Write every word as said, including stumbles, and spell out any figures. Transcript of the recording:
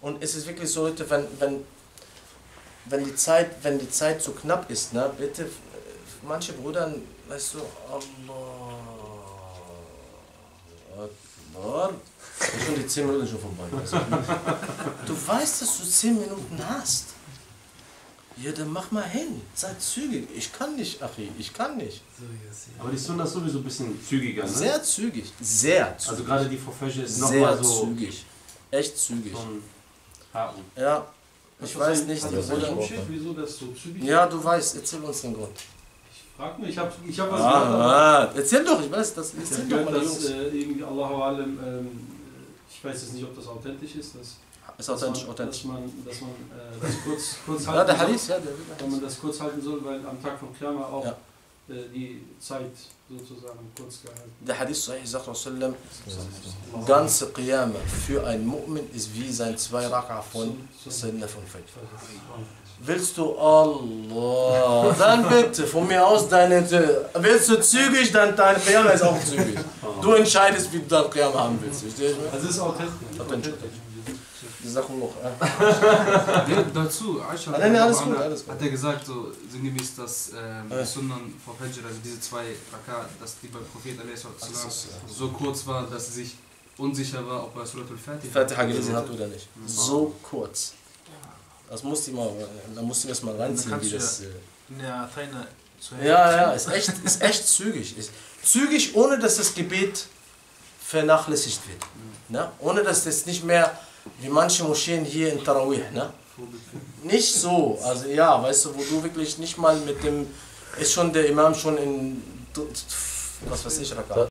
Und es ist wirklich so, Leute, wenn, wenn, wenn, die Zeit, wenn die Zeit so knapp ist, ne, bitte, manche Brüder, weißt du, Allah, Akbar, schon die zehn Minuten schon vorbei. Also, du weißt, dass du zehn Minuten hast. Ja, dann mach mal hin, sei zügig. Ich kann nicht, Achi, ich kann nicht. Aber die Sunna ist sowieso ein bisschen zügiger, ne? Sehr zügig, sehr zügig. Also gerade die vor Fajr ist sehr nochmal so zügig, echt zügig. Haken. Ja, ich weiß nicht, die Brüder. Wieso das so zügig ist? Ja, du weißt, erzähl uns den Grund. Ich frag mich, ich hab, ich hab was Ah, gehört. ah, erzähl doch, ich weiß, das Ich erzähl hab doch gehört, mal, dass Jungs. äh, irgendwie Allahu Alam, ähm, ich weiß jetzt nicht, ob das authentisch ist, dass, Ist authentisch, dass man, authentisch. dass man, dass man äh, das kurz, kurz Ja, halten der soll. Hadith, ja, der Wenn man das kurz halten soll, weil am Tag von Qiyamah auch Ja. äh, die Zeit sozusagen kurz gehalten. Der Hadith Sahih sagt Rasulullah, ganze Qiyamah für einen Mu'min ist wie sein zwei Raka von Sayyidina von Fajr. Willst du Allah, dann bitte, von mir aus deine, willst du zügig, dann deine Qiyamah ist auch zügig. Du entscheidest, wie du dein Qiyamah haben willst. Verstehst du? Also es ist authentisch. Authentisch. Die Sachen noch. Ja, dazu, Aisha Ah, nein, nein, alles gut, alles gut. hat er gesagt, so sinngemäß, dass ähm, die Sunnan vor Fajr, also diese zwei Raka, dass die beim Prophet a s. so kurz war, dass sie sich unsicher war, ob er Suratul Fatiha Fatiha gelesen hat oder nicht. So kurz. Das musst du mal, da musst du das mal reinziehen, wie das. Äh Ja, Taina zu ja, ja, ist echt, ist echt zügig. Ist zügig, ohne dass das Gebet vernachlässigt wird. Ne? Ohne dass das nicht mehr, wie manche Moscheen hier in Tarawih, ne? Nicht so, also ja, weißt du, wo du wirklich nicht mal mit dem, ist schon der Imam schon in, was weiß ich, Raka.